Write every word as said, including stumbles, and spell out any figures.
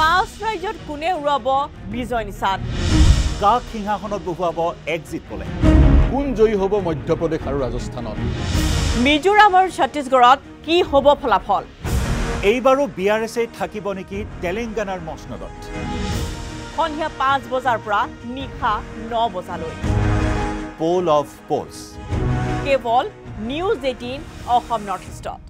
পাঁচ ৰাজ্যত কোনে উৰাব বিজয় নিশান কাক সিংহাসনত বহুৱাব এক্সিট পোলে কোন জয়ী হ'ব মধ্যপ্ৰদেশ আৰু ৰাজস্থানত মিজোৰাম আৰু ছত্তীশগড়ত কি হ'ব ফলাফল এইবাৰো বিআৰএছয় থাকিব নেকি তেলেংগানাৰ মছনদত সন্ধিয়া পাঁচ বজাৰ পৰা নিশা ন বজালৈ পোল অফ পোলছ কেৱল নিউজ এইটিন অসম নৰ্থ ইষ্টত